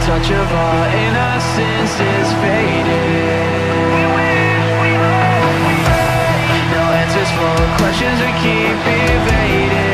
touch of our innocence is fading. No answers for questions we keep evading.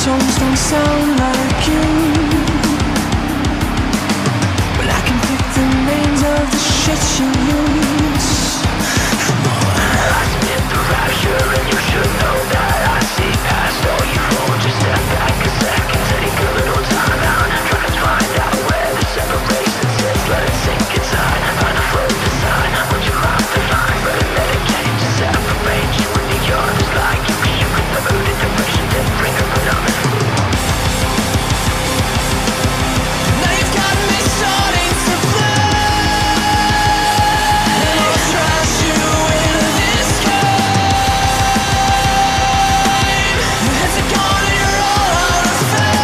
songs don't sound like you, but I can pick the names of the shit you use. Come on. I spit the rapture and you should know that I see past all you hold. Just step back a second, take a little time out, try to find out where the separation sits. Let it sink inside, find a flow design. Would you mind the line, but let it get to separate you and the others like you. You could never the depression, then bring her on. Now you've got me starting to play, and I'll trash you in this game. Your heads are gone and you're all out of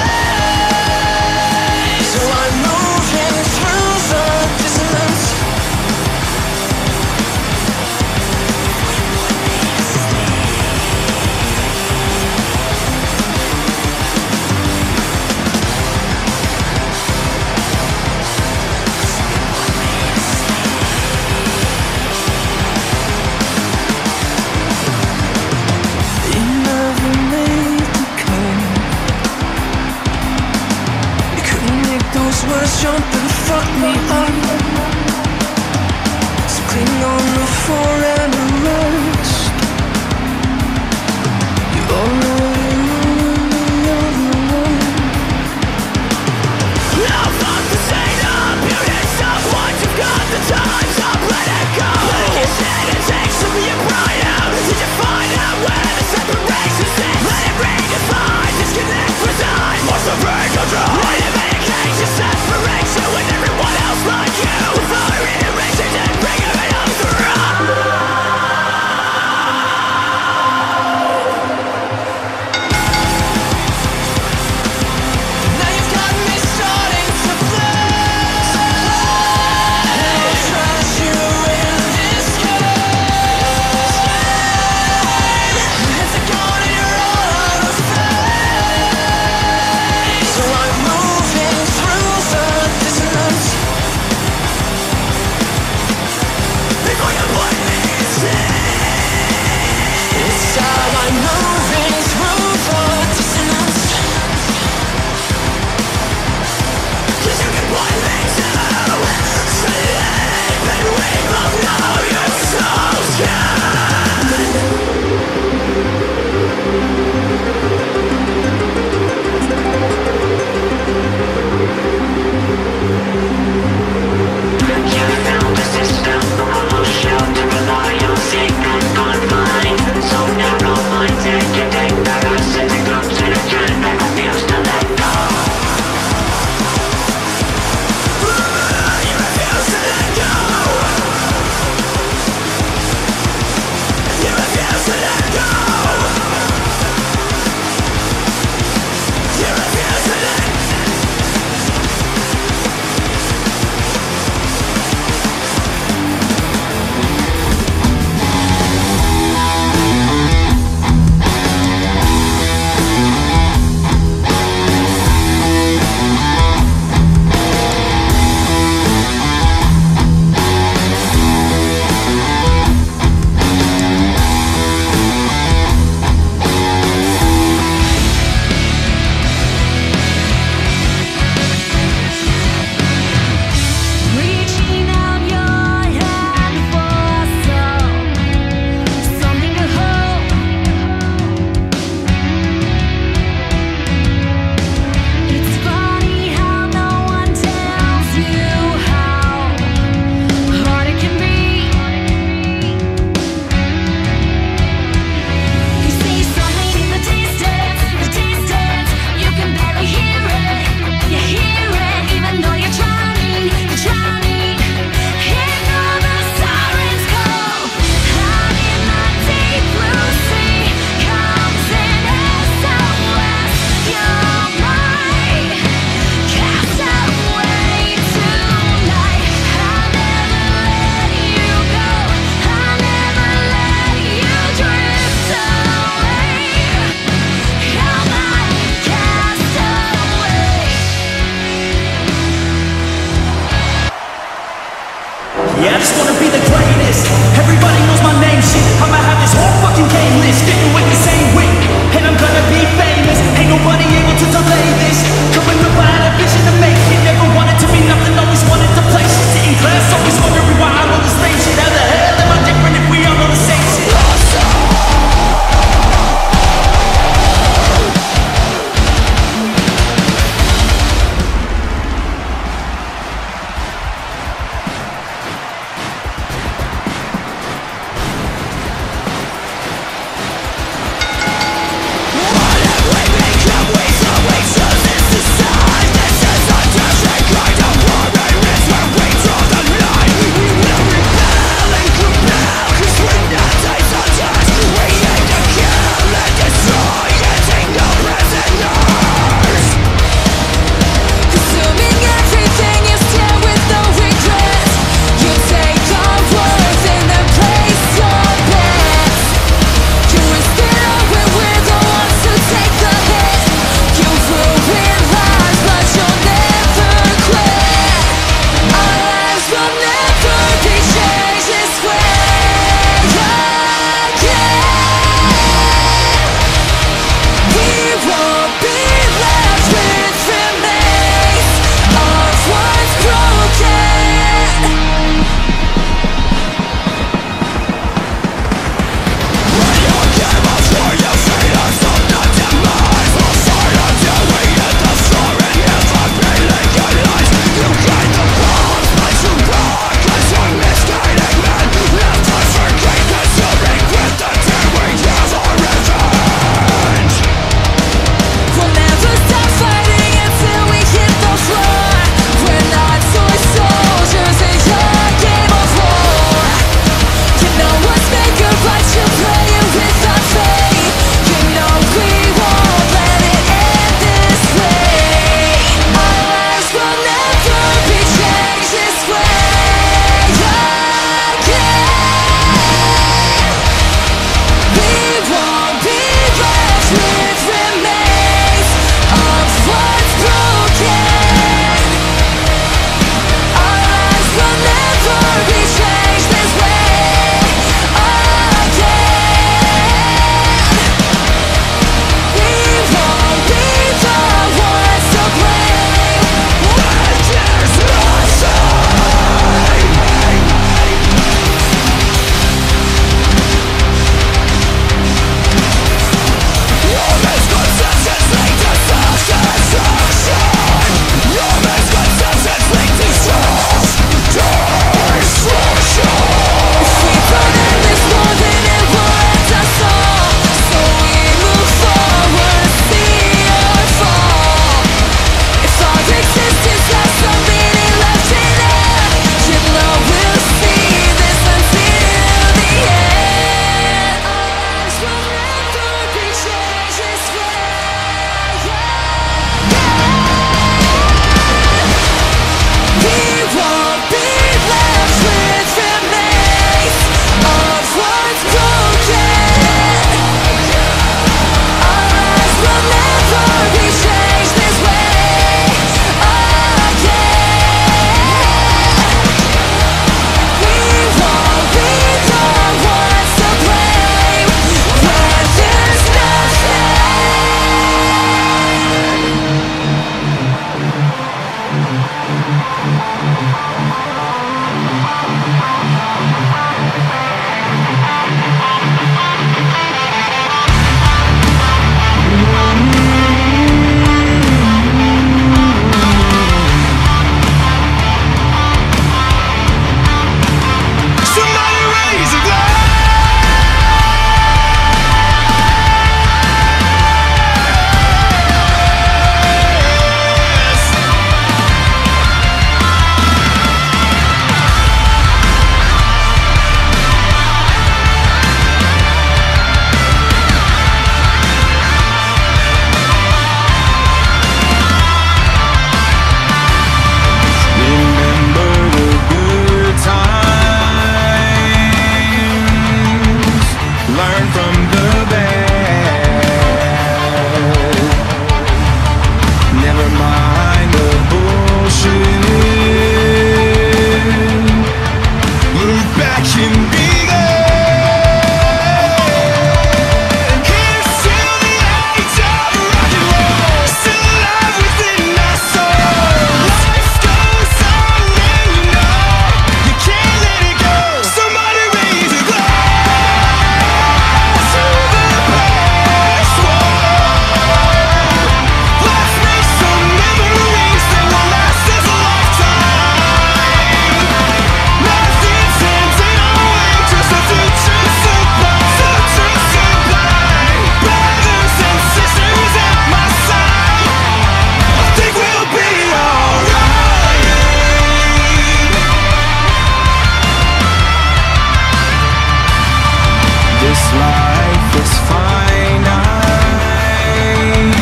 phase. So I'm moving through the dissonance. You never made the cut. You couldn't make those words jump and fuck me up. So cling on the floor and rest. You already ruined the other one. Now fuck the state up. You need someone to cut the times up. Let it go. Like you said, it takes some of your pride out. Did you find out where the separation sits? Let it redefine, disconnect, resign. Force the brain control. Let it make a cage to separate you and everyone else like you. Before it erases and bring it up through. Now you've got me starting to play, and I'll trash you in this game. Your heads are gone and you're all out of phase. So I'm moving through the dissonance. Before you put me in this time I'm moving through the dissonance. 'Cause you can point me to sleep, and we both know you're so scared. You found a system, a little shell to rely on, safe and confined. So narrow-minded, you take back our sitting groups and a giant bag of news to let go. You refuse to let go. You refuse to let go. You refuse to let go. Reaching out your hand for something to hold. It's funny how no one tells you how hard it can be. You see something in the distance, you can barely hear it. You hear it even though you're drowning. Hear all the sirens call. Out in the deep blue sea comes an SOS. You're my castaway tonight. I'll never let you go. I'll never let you drift away. You're my castaway. Yeah, I just wanna be the greatest. Everybody knows my name, shit. I'ma have this whole fucking game list. Getting with the same wing, and I'm gonna be famous. Ain't nobody life is finite,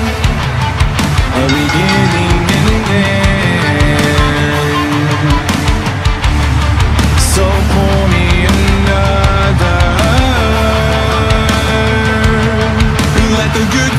a beginning and an end. So pour me another, let the good